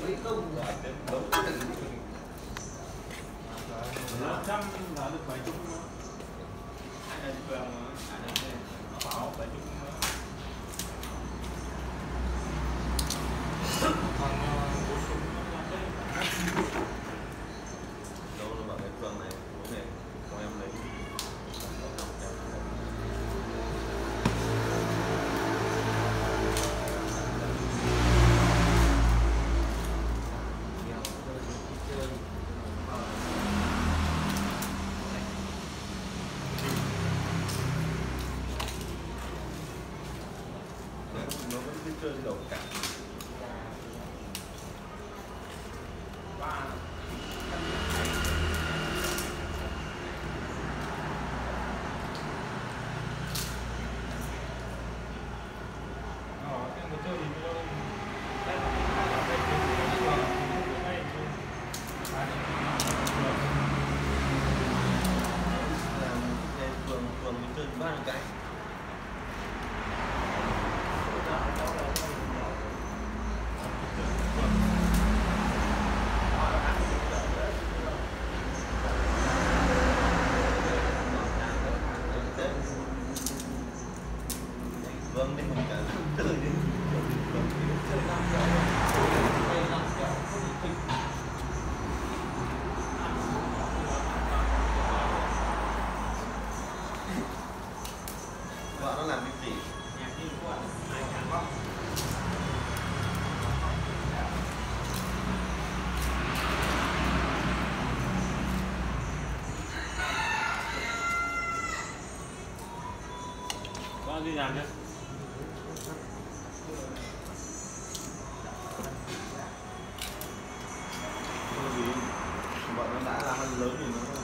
lấy công là đến đấu trăm là được 70 nữa. Anh là phường anh là bảo 70 nữa. Đâu là bảo cái phường này bố mẹ của em lấy nó vẫn cứ chơi đầu cả phường chơi ba cái vâng đến một cả từ đến vợ nó làm cái gì con đi làm nhé bọn nó đã làm ăn lớn thì nó